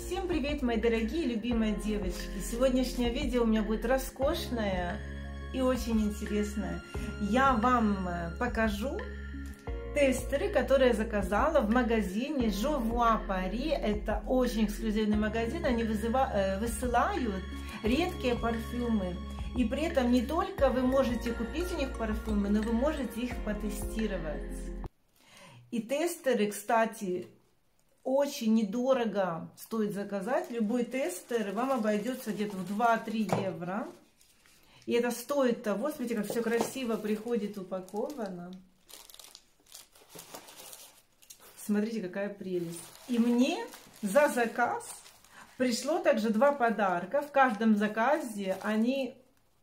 Всем привет, мои дорогие любимые девочки! Сегодняшнее видео у меня будет роскошное и очень интересное. Я вам покажу тестеры, которые я заказала в магазине Je Vois Paris. Это очень эксклюзивный магазин. Они высылают редкие парфюмы. И при этом не только вы можете купить у них парфюмы, но вы можете их потестировать. И тестеры, кстати, очень недорого стоит заказать. Любой тестер вам обойдется где-то в 2-3 евро. И это стоит того. Смотрите, как все красиво приходит упаковано. Смотрите, какая прелесть. И мне за заказ пришло также 2 подарка. В каждом заказе они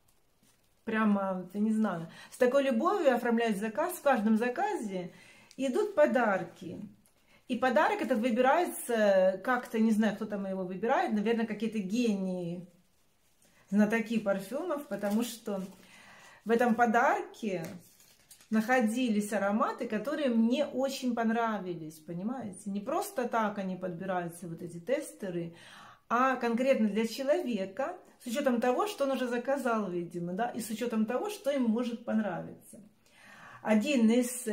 прямо, я не знаю, с такой любовью оформляют заказ. В каждом заказе идут подарки. И подарок этот выбирается как-то, не знаю, кто там его выбирает, наверное, какие-то гении, знатоки парфюмов, потому что в этом подарке находились ароматы, которые мне очень понравились, понимаете? Не просто так они подбираются, вот эти тестеры, а конкретно для человека, с учетом того, что он уже заказал, видимо, да, и с учетом того, что ему может понравиться. Один из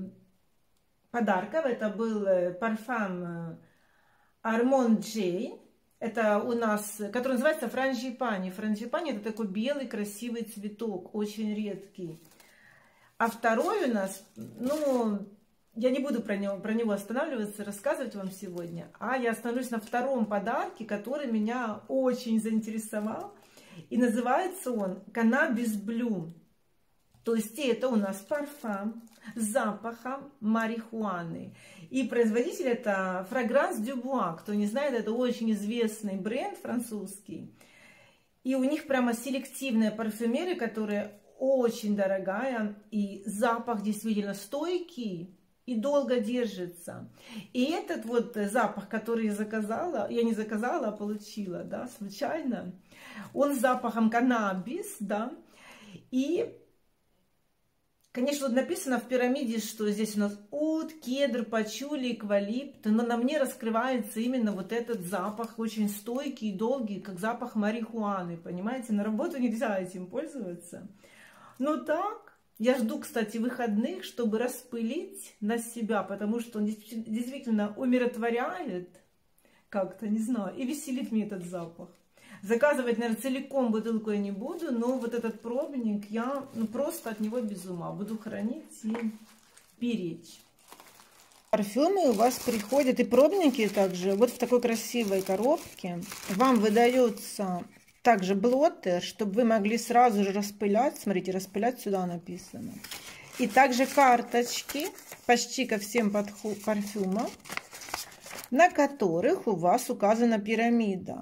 подарков это был парфюм Armand J. Это у нас, который называется Франгипани. Франгипани это такой белый красивый цветок, очень редкий. А второй у нас, ну, я не буду про него останавливаться, рассказывать вам сегодня, а я остановлюсь на втором подарке, который меня очень заинтересовал. И называется он Cannabis Blue. То есть это у нас парфюм с запахом марихуаны. И производитель это Fragrance du Bois. Кто не знает, это очень известный бренд французский. И у них прямо селективная парфюмерия, которая очень дорогая. И запах действительно стойкий и долго держится. И этот вот запах, который я заказала, я не заказала, а получила, да, случайно. Он с запахом каннабис, да. И конечно, тут написано в пирамиде, что здесь у нас ут, кедр, пачули, эвкалипт, но на мне раскрывается именно вот этот запах, очень стойкий и долгий, как запах марихуаны, понимаете? На работу нельзя этим пользоваться. Но так, я жду, кстати, выходных, чтобы распылить на себя, потому что он действительно умиротворяет как-то, не знаю, и веселит мне этот запах. Заказывать, наверное, целиком бутылку я не буду, но вот этот пробник, я просто от него без ума. Буду хранить и беречь. Парфюмы у вас приходят, и пробники также, вот в такой красивой коробке. Вам выдается также блоттер, чтобы вы могли сразу же распылять. Смотрите, распылять сюда написано. И также карточки почти ко всем парфюмам, на которых у вас указана пирамида.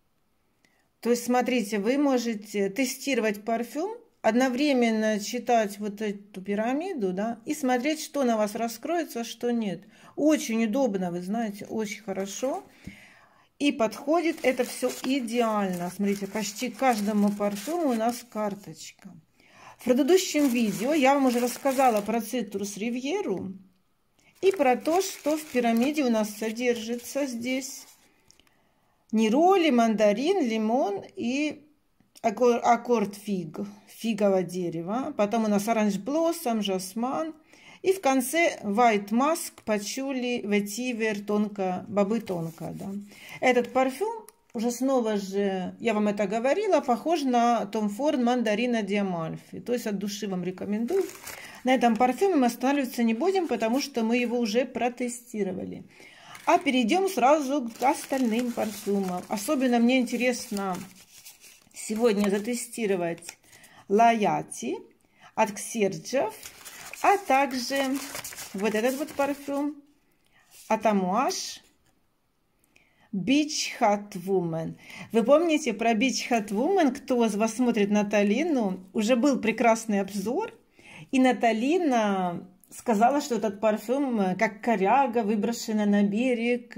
То есть, смотрите, вы можете тестировать парфюм, одновременно читать вот эту пирамиду, да, и смотреть, что на вас раскроется, что нет. Очень удобно, вы знаете, очень хорошо. И подходит это все идеально. Смотрите, почти каждому парфюму у нас карточка. В предыдущем видео я вам уже рассказала про цитрус ривьеру и про то, что в пирамиде у нас содержится здесь. Нероли, мандарин, лимон и аккорд фиг, фиговое дерево. Потом у нас оранж блоссом, жасман. И в конце white mask, пачули, ветивер, тонко, бобы тонко. Да. Этот парфюм, уже снова же, я вам это говорила, похож на Tom Ford мандарина Диамальфи. То есть от души вам рекомендую. На этом парфюме мы останавливаться не будем, потому что мы его уже протестировали. А перейдем сразу к остальным парфюмам. Особенно мне интересно сегодня затестировать Лаяти от Ксерджев, а также вот этот вот парфюм от Амуаш Beach Hot Woman. Вы помните про Beach Hot Woman? Кто из вас смотрит Наталину? Уже был прекрасный обзор. И Наталина сказала, что этот парфюм как коряга, выброшена на берег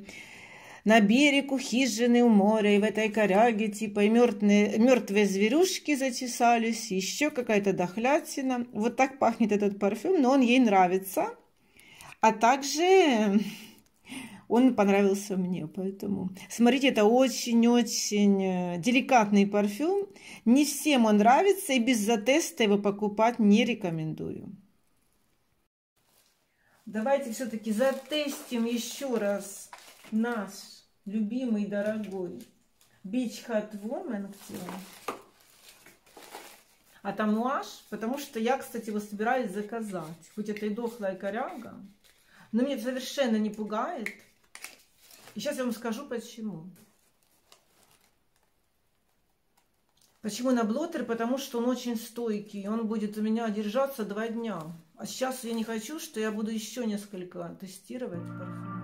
у хижины у моря, и в этой коряге типа и мертвые зверюшки зачесались, еще какая-то дохлятина. Вот так пахнет этот парфюм, но он ей нравится. А также он понравился мне. Поэтому смотрите, это очень-очень деликатный парфюм. Не всем он нравится, и без затеста его покупать не рекомендую. Давайте все-таки затестим еще раз наш любимый, дорогой Beach Hut Woman. Атамуаж, потому что я, кстати, его собираюсь заказать. Хоть это и дохлая коряга, но меня совершенно не пугает. И сейчас я вам скажу, почему. Почему на блотер? Потому что он очень стойкий. Он будет у меня держаться 2 дня. А сейчас я не хочу, что я буду еще несколько тестировать парфюм.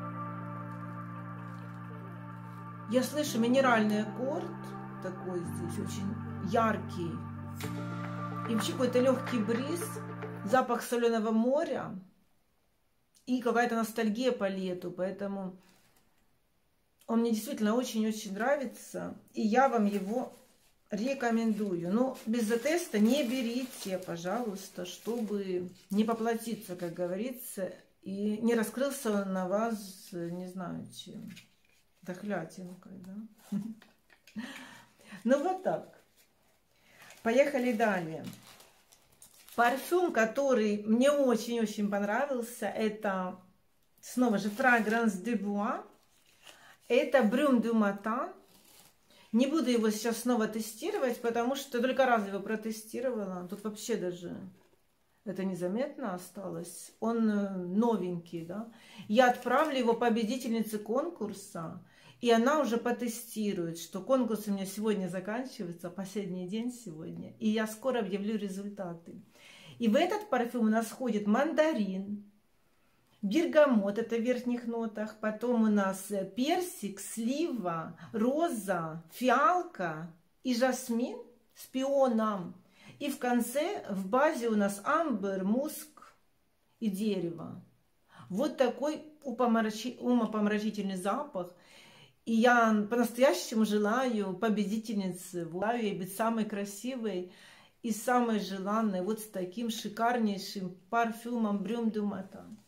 Я слышу минеральный аккорд. Такой здесь очень яркий. И вообще какой-то легкий бриз. Запах соленого моря. И какая-то ностальгия по лету. Поэтому он мне действительно очень-очень нравится. И я вам его рекомендую. Но без затеста не берите, пожалуйста, чтобы не поплатиться, как говорится. И не раскрылся он на вас, не знаю чем. Дохлятинкой, да? Ну вот так. Поехали далее. Парфюм, который мне очень-очень понравился, это снова же Fragrance de Bois. Это Brume du Matin. Не буду его сейчас снова тестировать, потому что только раз его протестировала. Тут вообще даже это незаметно осталось. Он новенький, да. Я отправлю его победительнице конкурса, и она уже потестирует, что конкурс у меня сегодня заканчивается, последний день сегодня, и я скоро объявлю результаты. И в этот парфюм у нас входит мандарин, бергамот, это в верхних нотах, потом у нас персик, слива, роза, фиалка и жасмин с пионом. И в конце, в базе у нас амбр, муск и дерево. Вот такой умопомрачительный запах. И я по-настоящему желаю победительнице, желаю ей быть самой красивой и самой желанной, вот с таким шикарнейшим парфюмом Brume du Matin.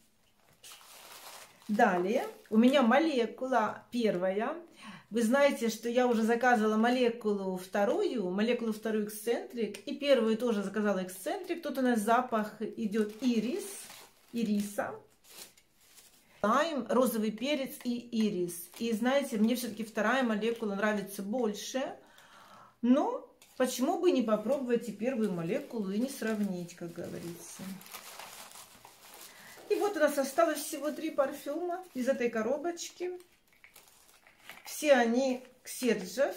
Далее у меня молекула первая. Вы знаете, что я уже заказывала молекулу вторую эксцентрик, и первую тоже заказала эксцентрик. Тут у нас запах идет ириса, лайм, розовый перец и ирис. И знаете, мне все-таки вторая молекула нравится больше. Но почему бы не попробовать и первую молекулу и не сравнить, как говорится. И вот у нас осталось всего 3 парфюма из этой коробочки. Все они Ксержев.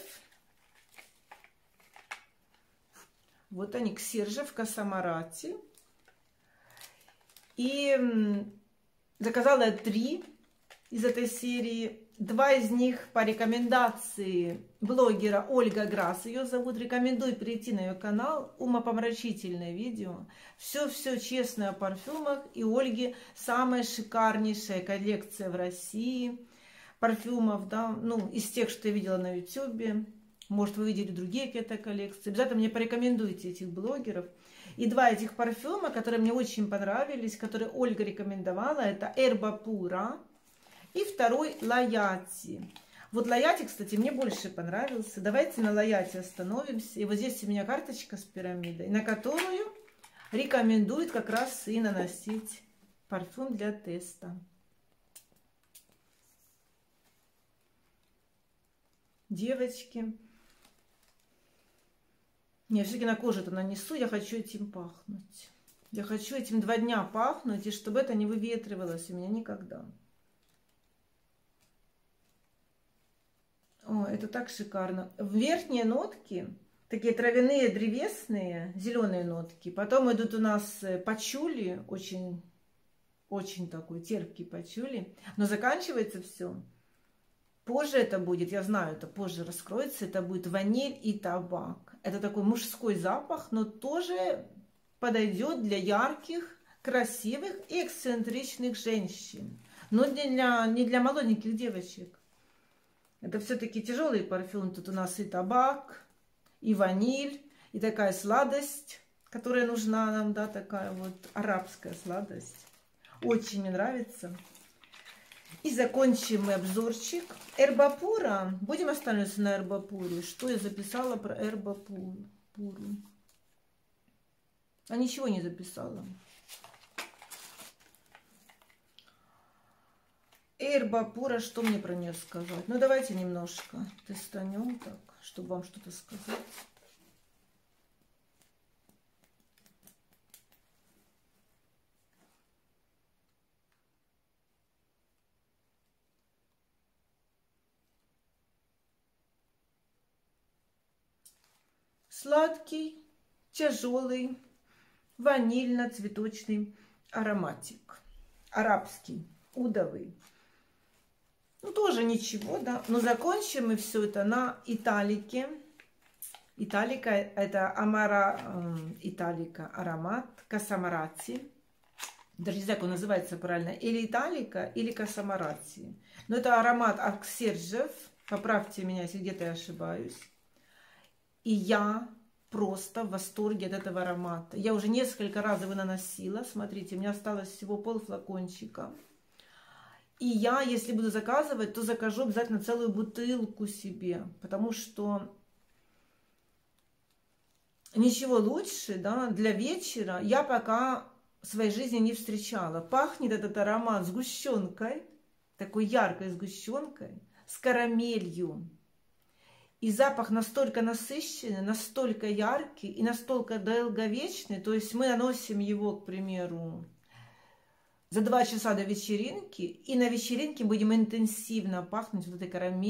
Вот они, Ксержев, Касамарати. И заказала 3 из этой серии. 2 из них по рекомендации блогера Ольга Грасс, ее зовут. Рекомендую перейти на ее канал. Умопомрачительное видео. Все честно о парфюмах. И Ольги самая шикарнейшая коллекция в России парфюмов, да, ну, из тех, что я видела на YouTube. Может, вы видели другие какие-то коллекции. Обязательно мне порекомендуйте этих блогеров. И 2 этих парфюма, которые мне очень понравились, которые Ольга рекомендовала, это Erba Pura и второй Лаяти. Вот Лаяти, кстати, мне больше понравился. Давайте на Лаяти остановимся. И вот здесь у меня карточка с пирамидой, на которую рекомендует как раз и наносить парфюм для теста. Девочки, я все-таки на кожу это нанесу, я хочу этим пахнуть. Я хочу этим 2 дня пахнуть, и чтобы это не выветривалось у меня никогда. О, это так шикарно. Верхние нотки, такие травяные, древесные, зеленые нотки. Потом идут у нас пачули, очень такой терпкий пачули. Но заканчивается все. Позже это будет, я знаю, это позже раскроется, это будет ваниль и табак. Это такой мужской запах, но тоже подойдет для ярких, красивых и эксцентричных женщин. Но не для молоденьких девочек. Это все-таки тяжелый парфюм. Тут у нас и табак, и ваниль, и такая сладость, которая нужна нам, да, такая вот арабская сладость. Очень мне нравится. И закончим мы обзорчик. Эрбапура. Будем останавливаться на эрбапуре. Что я записала про эрбапуру? А ничего не записала. Эрбапура, что мне про нее сказать? Ну, давайте немножко тестанем так, чтобы вам что-то сказать. Сладкий, тяжелый, ванильно-цветочный ароматик. Арабский, удовый. Ну, тоже ничего, да. Но закончим мы все это на италике. Италика — это италика, аромат, касамарати. Даже не знаю, как он называется правильно. Или италика, или касамарати. Но это аромат Аксержев. Поправьте меня, если где-то я ошибаюсь. И я просто в восторге от этого аромата. Я уже несколько раз его наносила. Смотрите, у меня осталось всего полфлакончика. И я, если буду заказывать, то закажу обязательно целую бутылку себе. Потому что ничего лучше, да, для вечера я пока в своей жизни не встречала. Пахнет этот аромат сгущенкой, такой яркой сгущенкой, с карамелью. И запах настолько насыщенный, настолько яркий и настолько долговечный. То есть мы наносим его, к примеру, за 2 часа до вечеринки. И на вечеринке будем интенсивно пахнуть вот этой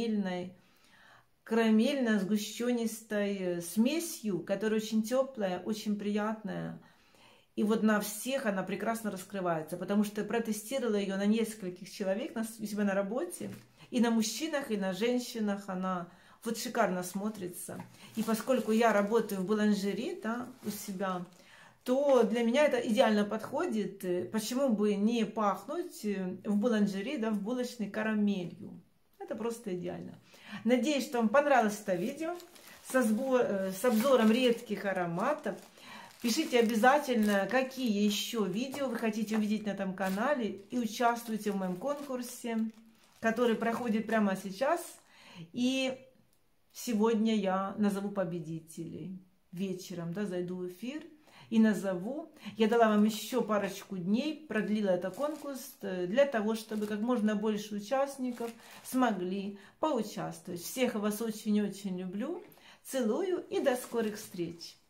карамельно-сгущенистой смесью, которая очень теплая, очень приятная. И вот на всех она прекрасно раскрывается, потому что я протестировала ее на нескольких человек у себя на работе. И на мужчинах, и на женщинах она вот шикарно смотрится. И поскольку я работаю в буланжери, да, у себя, то для меня это идеально подходит. Почему бы не пахнуть в буланжери, да, в булочной карамелью? Это просто идеально. Надеюсь, что вам понравилось это видео с обзором редких ароматов. Пишите обязательно, какие еще видео вы хотите увидеть на этом канале. И участвуйте в моем конкурсе, который проходит прямо сейчас. И сегодня я назову победителей. Вечером, да, зайду в эфир и назову. Я дала вам еще парочку дней, продлила этот конкурс для того, чтобы как можно больше участников смогли поучаствовать. Всех вас очень-очень люблю, целую и до скорых встреч!